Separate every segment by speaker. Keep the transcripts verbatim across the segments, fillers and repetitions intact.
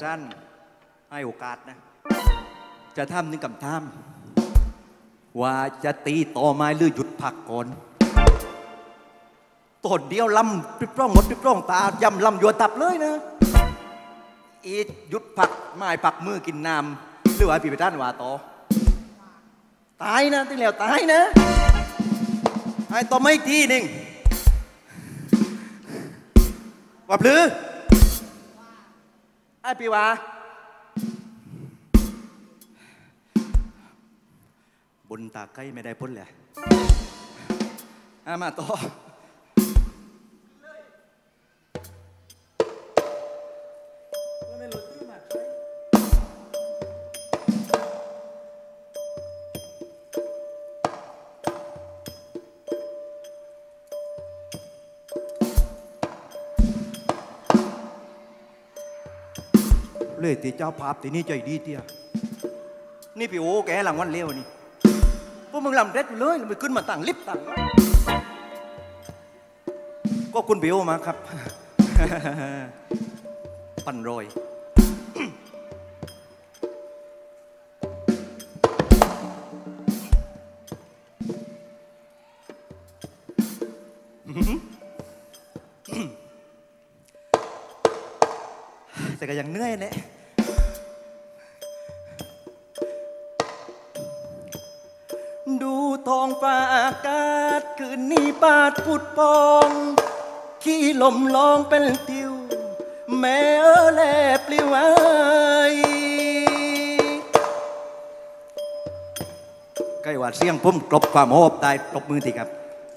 Speaker 1: ท่านให้โอกาสนะจะทำนึงกับทำว่าจะตีต่อไม้หรือหยุดผักก่อนต้นเดียวลำริบร่องหมดริบร่องตายำลำยัวตับเลยนะอีหยุดผักไม้ผักมือกินน้ำหรือว่าพี่ไปท่านว่าต่อตายนะที่แล้วตายนะไอ้ต่อไม่ทีหนึ่งว่าพลือไอ้พี่ว่าบนตาไก่ไม่ได้พ้นเลยมาต่อเลยตีเจ้าภาพตีนี้ใจดีเตี้ยนี่พี่โอ้แกหลังวันเลี้ยวนี่พวกมึงลำเด็ดเลยไปขึ้นมาตั้งลิฟต์ตั้งก็คุณพี่โอมาครับปันรอยแต่ก็ยังเหนื่อยแหละดูท้องฟ้าอากาศคืนนี้ปาดพุดพองขี้ลมลองเป็นติวแม่เออแลปลิวไอใกล้ว่าเสียงผมกลบความโหบตายตบมือทีครับ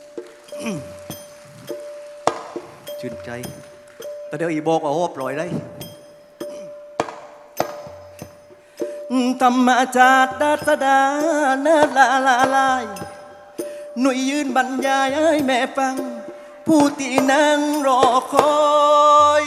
Speaker 1: ชื่นใจแต่เดี๋ยวอีบอกว่าโหบลอยได้ธรรมชาติดัชดาเนื้อละละลายหนุ่ยยืนบรรยายให้แม่ฟังผู้ที่นั่งรอคอย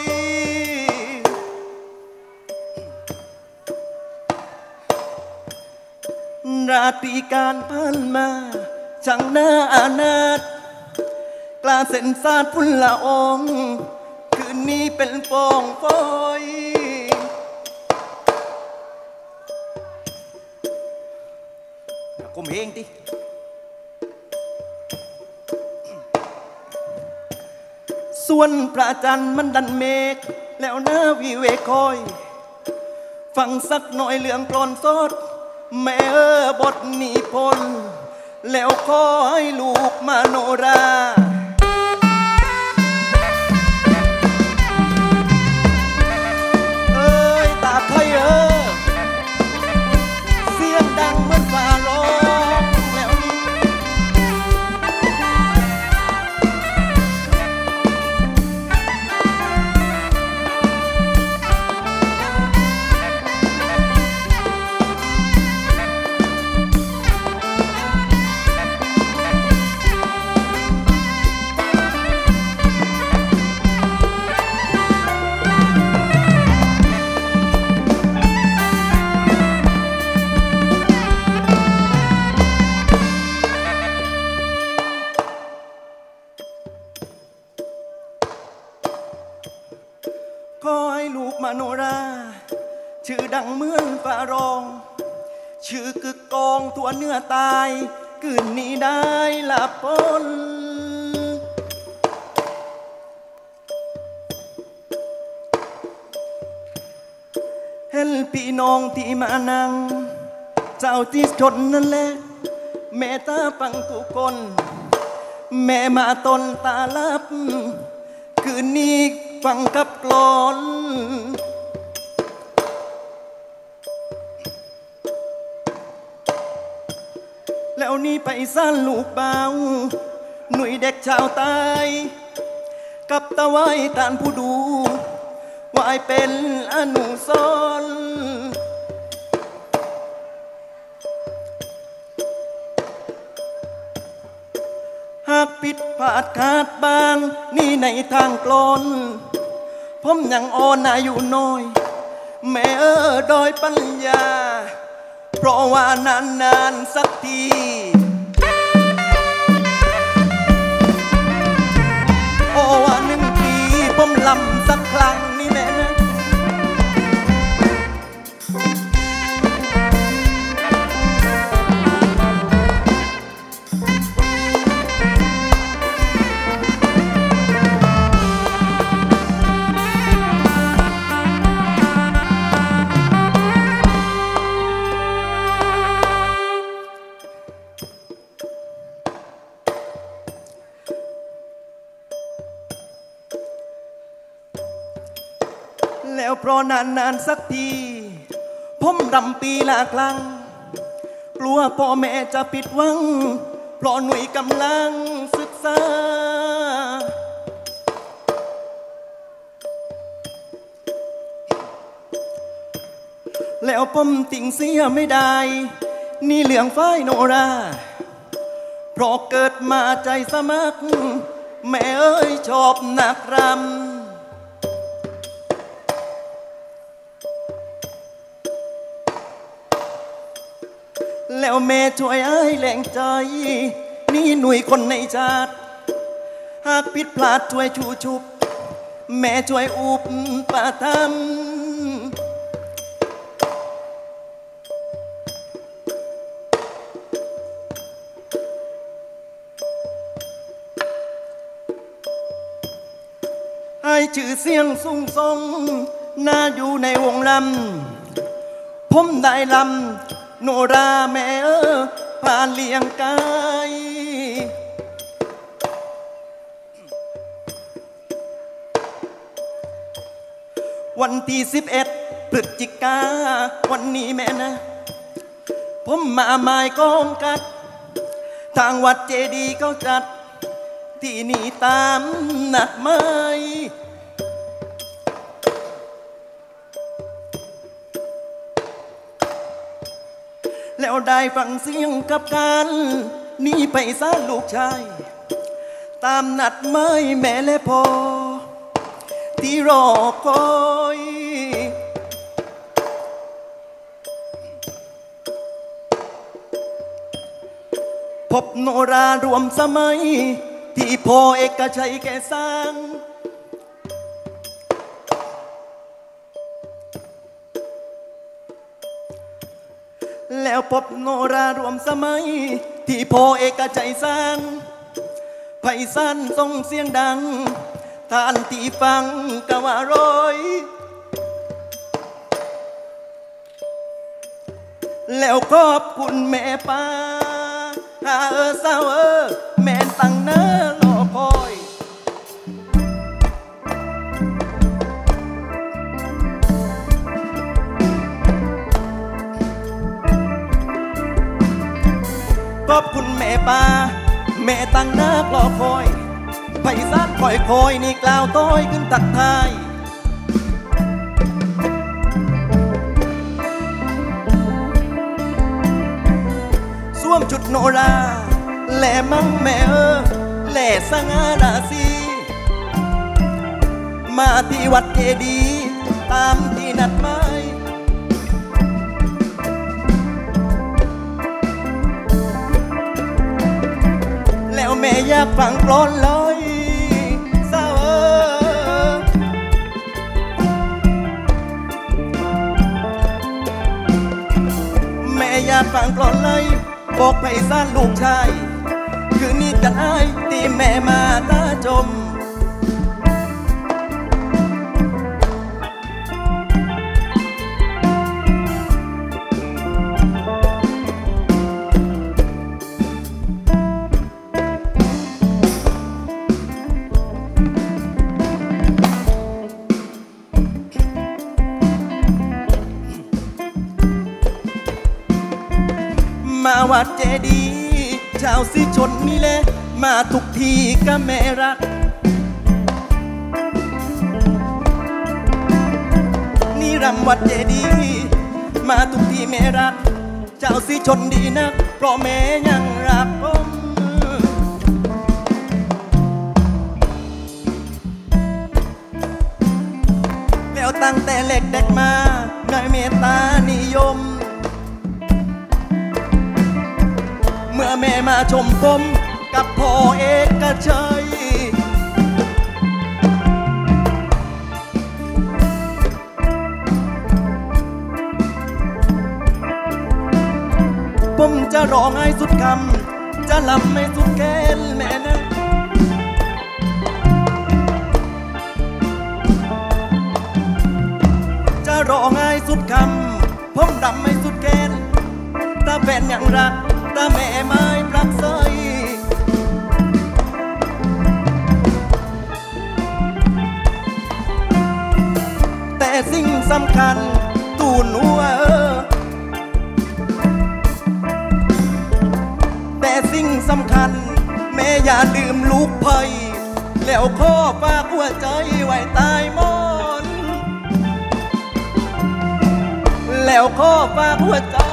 Speaker 1: ราตรีการผ่านมาช่างน่าอานาถกล้าเส้นสาดพุ่นละองคืนนี้เป็นฟองฟอยก้มเองดิส่วนพระจันทร์มันดันเมฆแล้วหน้าวิเวกคอยฟังสักหน่อยเรื่องกลอนสดแม่เออบทนิพนธ์แล้วขอให้ลูกมโนราเอ้ยตาไทยเออเสียงดังเหมือนฟ้าร้องแล้วนี่มโนราชื่อดังเหมือนฟ้าร้องชื่อกึกกองตัวเนื้อตายคืนนี้ได้หลับพ้นเห็นพี่น้องที่มานั่งเจ้าที่ชนนั่นแหละแม่ตาฟังทุกคนแม่มาตนตาลับคืนนี้ฟังกับกลอนแล้วนี่ไปสั้นลูกเบาหนุ่ยเด็กชาวใต้กับตะไว้ตานผู้ดูวายเป็นอนุสรณ์หากผิดพลาดขาดบางนี่ในทางกลอนผมยังอ่อนอายุน้อยแม่เออดอยปัญญาเพราะว่านานนานสักทีโอ้ว่าหนึ่งปีผมลำสักครั้งนี่แม่นะแล้วเพราะนานนานสักทีผมรำปีละครั้งกลัวพ่อแม่จะผิดหวังเพราะหนุ่ยกำลังศึกษาแล้วผมติ่งเสียไม่ได้นี่เหลืองไฟโนราเพราะเกิดมาใจสมัครแม่เอ้ยชอบนักรำแล้วแม่ช่วยไอ้แรงใจนี่หนุ่ยคนในชาติหากผิดพลาดช่วยชูชุบแม่ช่วยอุปถัมภ์ให้ชื่อเสียงสูงส่งน่าอยู่ในวงลำผมได้ลำโนราแม่เออพาเลี้ยงกายวันที่สิบเอ็ดพฤศจิกาวันนี้แม่นะผมมาหมายกองกัดทางวัดเจดีย์เขาจัดที่นี่ตามนัดหมายแล้วได้ฟังเสียงกับกันนี่ไปซะลูกชายตามนัดหมายแม่และพ่อที่รอคอยพบโนรารวมสมัยที่พ่อเอกชัยแกสร้างแล้วพบโนรารวมสมัยที่พ่อเอกชัยสร้างไพศาลส่งเสียงดังท่านที่ฟังกะว่าร้อยแล้วขอบคุณแม่ป้าเออสาวเออแม่ตั้งหน้ารอคอยขอบคุณแม่ป้าแม่ตั้งหน้ารอคอยไพศาลคอยคอยนี่กล่าวต้อยขึ้นตักทายสวมจุดโนราแหล่มั่งแม่เออแหล่สง่าราศีมาที่วัดเจดีย์ตามที่นัดหมายแล้วแม่อยากฟังกลอนลอยสาวเออแม่อยากฟังกลอนเลยบอกไพศาลลูกชายคืนนี้กันไอ้ที่แม่มาตาจมมาวัดเจดีย์ชาวสิชนนี่แหละมาทุกทีก็แม่รักนี่รำวัดเจดีย์มาทุกทีแม่รักเจ้าสิชนดีนักเพราะแม่ยังรักผมแล้วตั้งแต่เล็กเด็กมาได้เมตตานิยมเมื่อแม่มาชมผมกับพ่อเอกชัยผมจะร้องให้สุดคำจะลำไม่สุดแค้นแม่นะจะร้องให้สุดคำผมดำไม่สุดแค้นถ้าแฟนยังรักถ้าแม่ไม่ปลักใสแต่สิ่งสำคัญตูนัวแต่สิ่งสำคัญแม่อย่าลืมลูกไผ่แล้วขอฝากหัวใจไว้ใต้หมอนแล้วขอฝากหัวใจ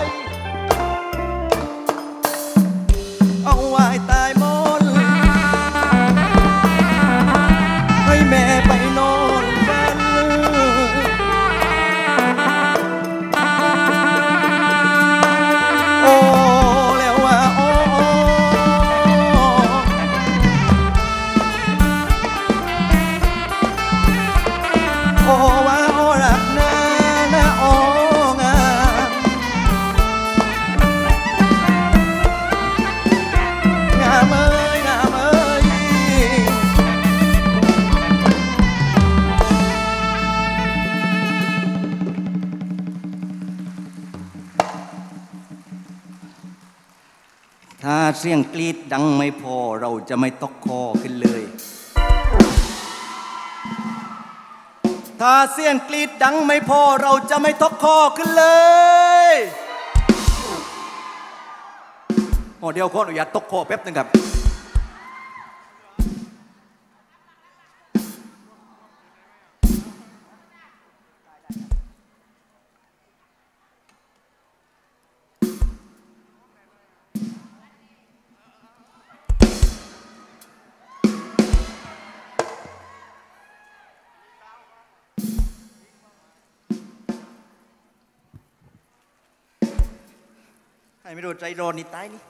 Speaker 1: เอาไว้ใต้หมอนให้แม่ไปนอนฝันโอ้แล้วว่าโอ้โอ้ว่าโอ้รักนะนะโอ้งามงามเอ้ยงามเอ้ยถ้าเสียงกรีดดังไม่พอเราจะไม่ตกคอขึ้นเลยถ้าเสียงกรีดดังไม่พอเราจะไม่ตกคอขึ้นเลยโอ้เดี๋ยวขออนุญาตตกคอแป๊บนึงครับไม่รู้ใจร้อนนี่ตายนี่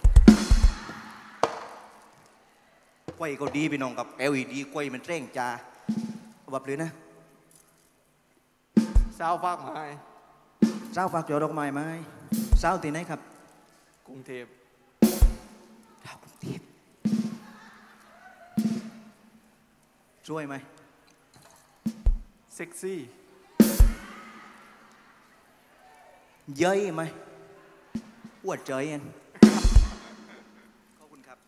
Speaker 1: กล้วยก็ดีพี่น้องกับ แอล อี ดี กล้วยมันเร่งจ้าแบบเลยนะ
Speaker 2: สาวฝากไม้
Speaker 1: เจ้าฝากจอดอกไม้ไหมเจ้าที่ไหนครับ
Speaker 2: กรุงเทพ
Speaker 1: เจ้ากรุงเทพช่วยไหม
Speaker 2: เซ็กซี่
Speaker 1: เย้ยไหมอวดเจยเองขอบคุณครับ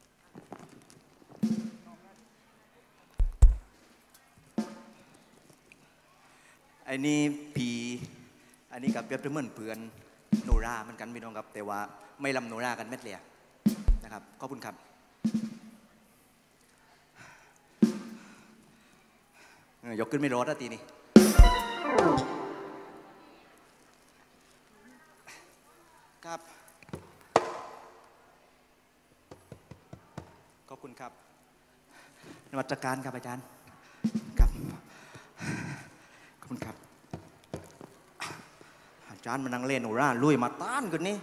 Speaker 1: ไอ้นี่ผีอันนี้กับเปรียบเสมือนเพื่อนโนราเหมือนกันพี่น้องครับแต่ว่าไม่ลำโนรากันเม็ดเลยนะครับขอบคุณครับยกขึ้นไม่รอดนะทีนี้ครับขอบคุณครับนมัสการครับอาจารย์ครับขอบคุณครับอาจารย์มานั่งเล่นโนราลุยมาต้านกันนี่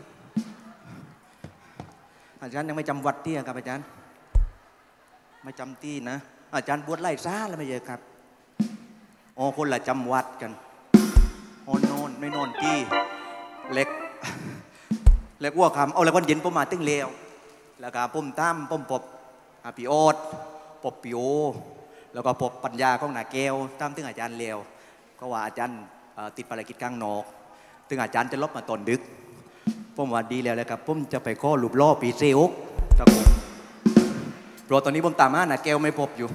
Speaker 1: อาจารย์ยังไม่จำวัดที่ครับอาจารย์ไม่จำที่นะอาจารย์บวชไล่ซ่าแล้วไม่เยอะครับอ๋อคนละจำวัดกันอ๋อนอนไม่นอนที่เล็กเล็กวัวคำเอาแล้ววันเย็นผมมาตึ้งเลวแล้วก็ผมตั้มผมปบปีโอดปบปิโอแล้วก็ปบปัญญาของนาแก้วตั้มตึ้งอาจารย์เลวก็ว่าอาจารย์ติดภารกิจกลางนอกตึ้งอาจารย์จะลบมาตอนดึกผมว่าดีแล้วเลยครับผมจะไปข้อหลุบล่อปีเซอุกครับผมเพราะตอนนี้ผมตามหานาแก้วไม่พบอยู่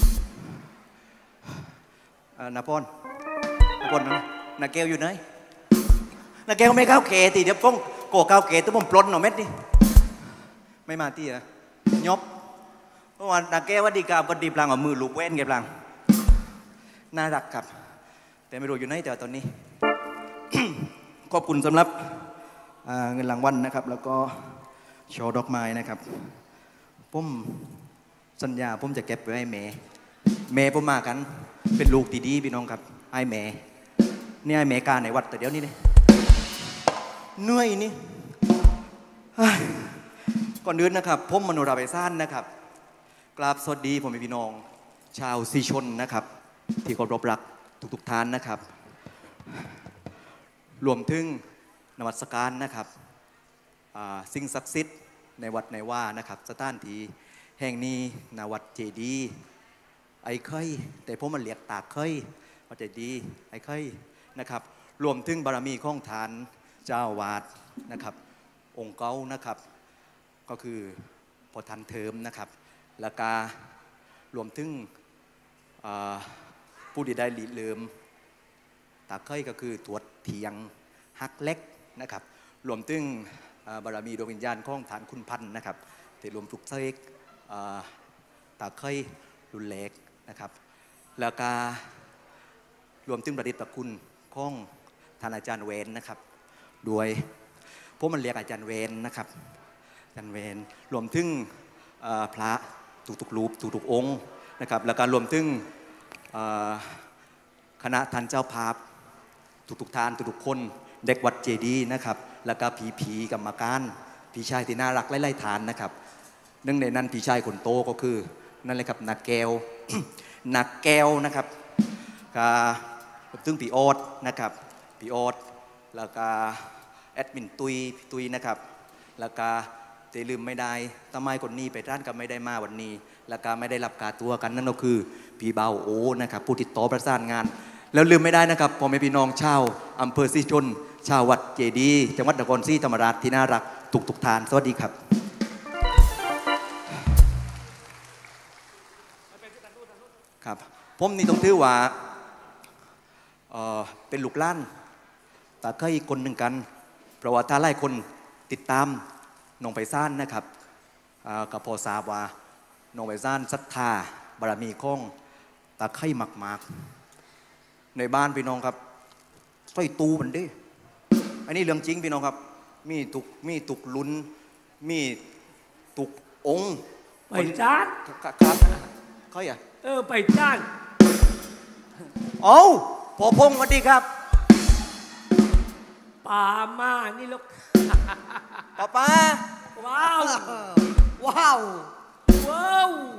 Speaker 1: นาพรนาพรนาแก้วอยู่ไหนนาแก้วไม่เข้าเกตีเดี๋ยวฟ้องโกเข้าเกตัวผมปล้นหน่อเม็ดนี่ไม่มาตีอะยบเมื่อวานนาแก้วว่าดีกาบดีพลังเอามือลูกแว่นเก็บพลังน่ารักครับแต่ไม่รู้อยู่ไหนแต่ตอนนี้ ขอบคุณสำหรับเงินรางวัลนะครับแล้วก็ช่อดอกไม้นะครับผมสัญญาผมจะเก็บไว้ให้แม่แม่ผมมากันเป็นลูกดีๆพี่น้องครับไอ้แม่นี่ไอ้แม่กาในวัดแต่เดี๋ยวนี้เลยเหนื่อยนี่ก่อนอื่นนะครับผมมโนราไพศาลนะครับกราบสวัสดีผมพี่น้องชาวซีชนนะครับที่เคารพรักทุกๆท่านนะครับรวมถึงนมัสการนะครับสิ่งศักดิ์สิทธิ์ในวัดในว่านะครับสถานที่แห่งนี้นาวัดเจดีไอ้เคยแต่ผมมันเรียกตากเคยวัดเจดีไอ้เคยนะครับรวมถึงบารมีของฐานเจ้าวาดนะครับองค์เก้านะครับก็คือพอทันเทิมนะครับแล้วก็รวมถึงผู้ดีได้หลีเลิมตาเคยก็คือตรวจเทียงฮักเล็กนะครับรวมถึงบารมีดวงวิญญาณของฐานคุณพันธ์นะครับที่รวมปลุกเสกตาเคยรุนเล็กนะครับแล้วก็รวมถึงประดิษฐ์ประคุณของท่านอาจารย์เวนนะครับโดยพวกมันเรียกอาจารย์เวนนะครับอาจารย์เวนรวมถึงพระทุกๆรูปทุกๆองค์นะครับแล้วก็รวมถึงคณะท่านเจ้าภาพทุกๆท่านทุกๆคนเด็กวัดเจดีนะครับแล้วก็ผีผีกรรมการพี่ชายที่น่ารักไล่ๆฐานนะครับหนึ่งในนั้นพี่ชายคนโตก็คือนั่นเลยครับนักแก้ว นักแก้วนะครับก็ถึงพี่โอ๊ตนะครับพี่โอ๊ตแล้วก็แอดมินตุยพี่ตุยนะครับแล้วก็จะลืมไม่ได้ทำไมคนนี้ไปร้านก็ไม่ได้มาวันนี้แล้วก็ไม่ได้รับการตัวกันนั่นก็คือพี่เบาโอนะครับผู้ติดต่อประสานงานแล้วลืมไม่ได้นะครับพ่อแม่พี่น้องชาวอำเภอศรีชนชาววัดเจดีจังหวัดนครศรีธรรมราชที่น่ารักทุกทุกทานสวัสดีครับครับผมนี่ต้องถือว่าเอ่อเป็นลูกหลานตาเคยคนหนึ่งกันเพราะว่าถ้าหลายคนติดตามน้องไปซ่านนะครับกับพอทราบว่าน้องไปซ่านศรัทธาบารมีของตาเคยมากๆในบ้านพี่น้องครับใส่ตูมันดิอันนี้เรื่องจริงพี่น้องครับมีตุกมีตุกลุ้นมีตุกองค์
Speaker 3: ไปจ้าน
Speaker 1: ครับเขาอย่า
Speaker 3: เออไปจ้าน
Speaker 1: โอ้พอพงสวัสดีครับ
Speaker 3: ป่ามานี่ลูก
Speaker 1: ป้าป้า
Speaker 3: ว้าว
Speaker 1: ว้าว
Speaker 3: ว้าว